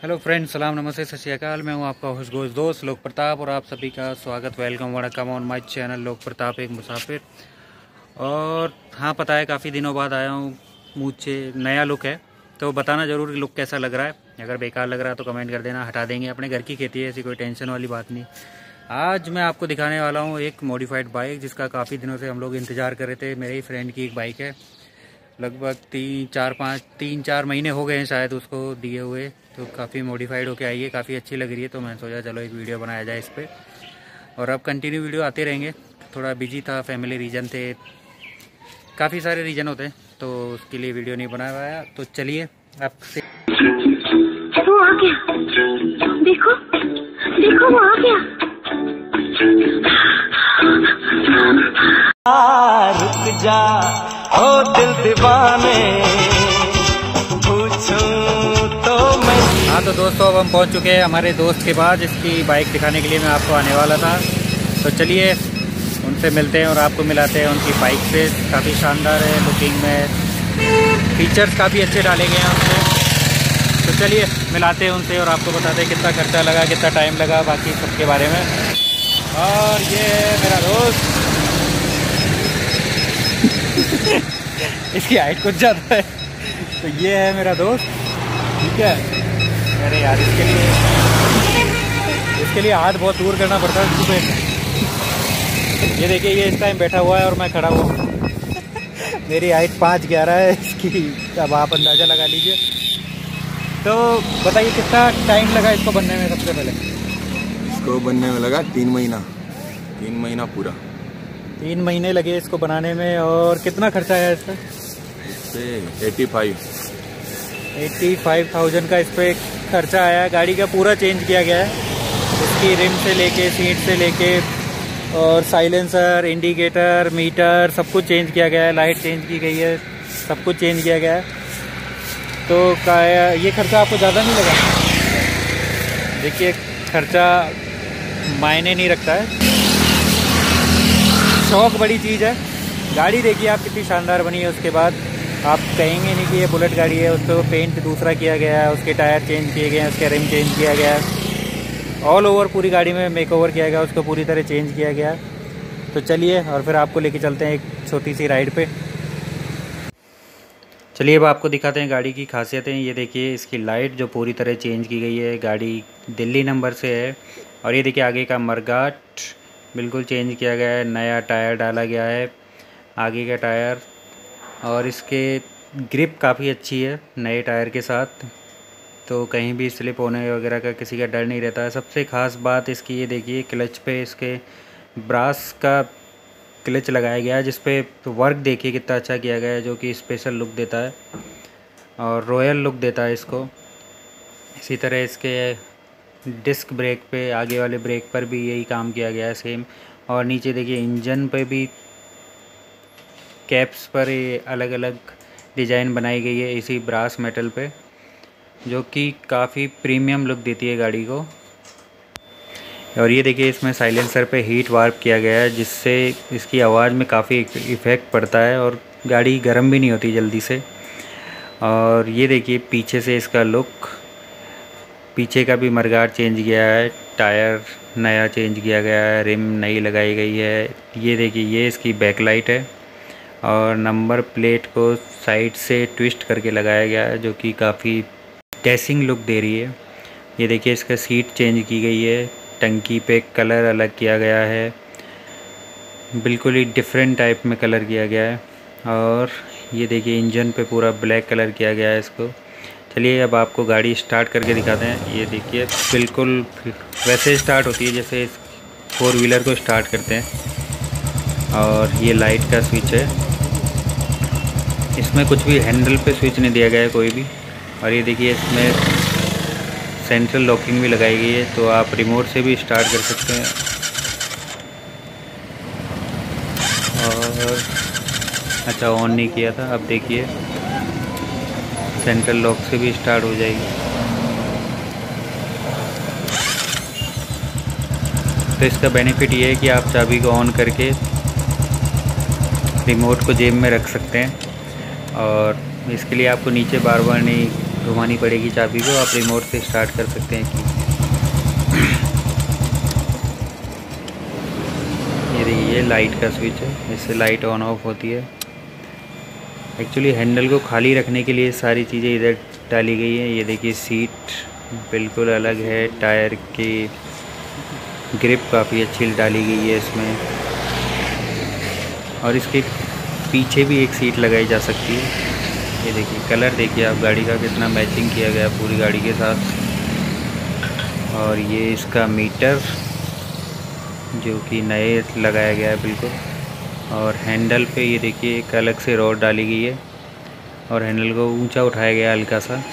Hello friends, सलाम नमस्ते सत श्री अकाल। मैं हूं आपका होस्ट दोस्त लोक प्रताप और आप सभी का स्वागत welcome vanakkam on my channel Lok Pratap एक मुसाफिर। और हाँ, पता है काफ़ी दिनों बाद आया हूं, मुझे नया लुक है तो बताना ज़रूर लुक कैसा लग रहा है। अगर बेकार लग रहा है तो कमेंट कर देना, हटा देंगे। अपने घर की खेती है, ऐसी कोई टेंशन वाली बात नहीं। आज मैं आपको दिखाने वाला हूँ एक मॉडिफाइड बाइक जिसका काफ़ी दिनों से हम लोग इंतज़ार कर रहे थे। मेरे ही फ्रेंड की एक बाइक है, लगभग 3-4 महीने हो गए हैं शायद उसको दिए हुए। तो काफ़ी मॉडिफाइड होके आई है, काफ़ी अच्छी लग रही है। तो मैंने सोचा चलो एक वीडियो बनाया जाए इस पर, और अब कंटिन्यू वीडियो आते रहेंगे। थोड़ा बिजी था, फैमिली रीजन थे, काफ़ी सारे रीजन होते हैं तो उसके लिए वीडियो नहीं बना पाया। तो चलिए आपसे वो आ गया, देखो देखो वो आ गया। रुक जा ओ दिल दीवाने, पूछूं तो मैं। हाँ तो दोस्तों, अब हम पहुंच चुके हैं हमारे दोस्त के पास, जिसकी बाइक दिखाने के लिए मैं आपको आने वाला था। तो चलिए उनसे मिलते हैं और आपको मिलाते हैं उनकी बाइक से। काफ़ी शानदार है, लुकिंग में फीचर्स काफ़ी अच्छे डाले गए हैं उसमें। तो चलिए मिलाते हैं उनसे और आपको बताते हैं कितना खर्चा लगा, कितना टाइम लगा, बाकी सबके बारे में। और ये है मेरा दोस्त इसकी हाइट कुछ ज़्यादा है। तो ये है मेरा दोस्त, ठीक है। अरे यार, इसके लिए हाथ बहुत दूर करना पड़ता है सुबह। ये देखिए, ये इस टाइम बैठा हुआ है और मैं खड़ा हुआ हूँ। मेरी हाइट 5'11" है इसकी, अब आप अंदाज़ा लगा लीजिए। तो बताइए कितना टाइम लगा इसको बनने में। सबसे पहले इसको बनने में लगा 3 महीना पूरा। 3 महीने लगे इसको बनाने में। और कितना खर्चा आया इसका? इससे 85,000 का इस पर खर्चा आया। गाड़ी का पूरा चेंज किया गया है, इसकी रिम से लेके, सीट से लेके, और साइलेंसर, इंडिकेटर, मीटर, सब कुछ चेंज किया गया है। लाइट चेंज की गई है, सब कुछ चेंज किया गया है। तो ये खर्चा आपको ज़्यादा नहीं लगा? देखिए, खर्चा मायने नहीं रखता है, शौक बड़ी चीज़ है। गाड़ी देखिए आप कितनी शानदार बनी है। उसके बाद आप कहेंगे नहीं कि ये बुलेट गाड़ी है। उस पर पेंट दूसरा किया गया है, उसके टायर चेंज किए गए हैं, उसके रिम चेंज किया गया है, ऑल ओवर पूरी गाड़ी में मेकओवर किया गया, उसको पूरी तरह चेंज किया गया। तो चलिए और फिर आपको लेके चलते हैं एक छोटी सी राइड पे। चलिए अब आपको दिखाते हैं गाड़ी की खासियतें। ये देखिए, इसकी लाइट जो पूरी तरह चेंज की गई है। गाड़ी दिल्ली नंबर से है। और ये देखिए, आगे का मरगाट बिल्कुल चेंज किया गया है, नया टायर डाला गया है आगे का टायर। और इसके ग्रिप काफ़ी अच्छी है नए टायर के साथ, तो कहीं भी स्लिप होने वगैरह का किसी का डर नहीं रहता है। सबसे ख़ास बात इसकी ये देखिए, क्लच पे इसके ब्रास का क्लच लगाया गया है, जिस पे वर्क देखिए कितना अच्छा किया गया है, जो कि स्पेशल लुक देता है और रॉयल लुक देता है इसको। इसी तरह इसके डिस्क ब्रेक पे, आगे वाले ब्रेक पर भी यही काम किया गया है सेम। और नीचे देखिए, इंजन पे भी कैप्स पर ये अलग अलग डिज़ाइन बनाई गई है इसी ब्रास मेटल पे, जो कि काफ़ी प्रीमियम लुक देती है गाड़ी को। और ये देखिए, इसमें साइलेंसर पे हीट वार्प किया गया है, जिससे इसकी आवाज़ में काफ़ी इफ़ेक्ट पड़ता है और गाड़ी गर्म भी नहीं होती जल्दी से। और ये देखिए पीछे से इसका लुक, पीछे का भी मरगाट चेंज किया है, टायर नया चेंज किया गया है, रिम नई लगाई गई है। ये देखिए, ये इसकी बैकलाइट है और नंबर प्लेट को साइड से ट्विस्ट करके लगाया गया है, जो कि काफ़ी डैशिंग लुक दे रही है। ये देखिए, इसका सीट चेंज की गई है, टंकी पे कलर अलग किया गया है, बिल्कुल ही डिफरेंट टाइप में कलर किया गया है। और ये देखिए, इंजन पे पूरा ब्लैक कलर किया गया है इसको। चलिए अब आपको गाड़ी स्टार्ट करके दिखाते हैं। ये देखिए, बिल्कुल वैसे स्टार्ट होती है जैसे 4 व्हीलर को स्टार्ट करते हैं। और ये लाइट का स्विच है, इसमें कुछ भी हैंडल पे स्विच नहीं दिया गया है कोई भी। और ये देखिए, इसमें सेंट्रल लॉकिंग भी लगाई गई है, तो आप रिमोट से भी स्टार्ट कर सकते हैं। और अच्छा, ऑन नहीं किया था, अब देखिए सेंट्रल लॉक से भी स्टार्ट हो जाएगी। तो इसका बेनिफिट ये है कि आप चाबी को ऑन करके रिमोट को जेब में रख सकते हैं। और इसके लिए आपको नीचे बार बार नहीं घुमानी पड़ेगी चाबी को, आप रिमोट से स्टार्ट कर सकते हैं कि ये देखिए ये लाइट का स्विच है, इससे लाइट ऑन ऑफ होती है। एक्चुअली हैंडल को खाली रखने के लिए सारी चीज़ें इधर डाली गई हैं। ये देखिए सीट बिल्कुल अलग है, टायर की ग्रिप काफ़ी अच्छी डाली गई है इसमें, और इसके पीछे भी एक सीट लगाई जा सकती है। ये देखिए कलर देखिए आप गाड़ी का कितना मैचिंग किया गया पूरी गाड़ी के साथ। और ये इसका मीटर जो कि नए लगाया गया है बिल्कुल। और हैंडल पे ये देखिए एक अलग से रॉड डाली गई है और हैंडल को ऊंचा उठाया गया हल्का सा।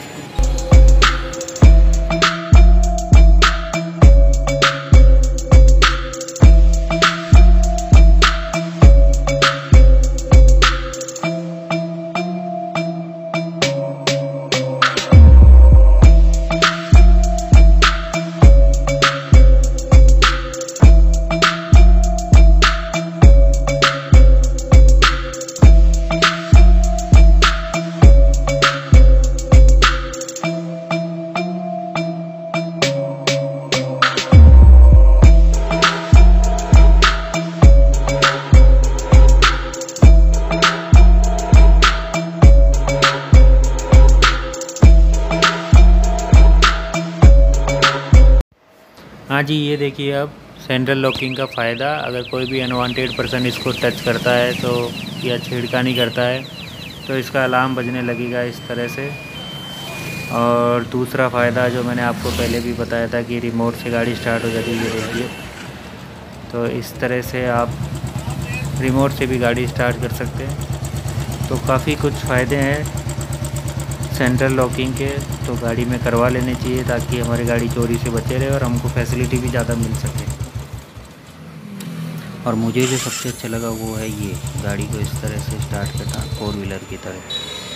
हाँ जी, ये देखिए अब सेंट्रल लॉकिंग का फ़ायदा। अगर कोई भी अनवांटेड पर्सन इसको टच करता है तो या छेड़खानी करता है तो इसका अलार्म बजने लगेगा इस तरह से। और दूसरा फ़ायदा जो मैंने आपको पहले भी बताया था कि रिमोट से गाड़ी स्टार्ट हो जाती है, ये देखिए। तो इस तरह से आप रिमोट से भी गाड़ी स्टार्ट कर सकते हैं। तो काफ़ी कुछ फ़ायदे हैं सेंट्रल लॉकिंग के, तो गाड़ी में करवा लेने चाहिए ताकि हमारी गाड़ी चोरी से बचे रहे और हमको फैसिलिटी भी ज़्यादा मिल सके। और मुझे जो सबसे अच्छा लगा वो है ये गाड़ी को इस तरह से स्टार्ट करना 4 व्हीलर की तरह।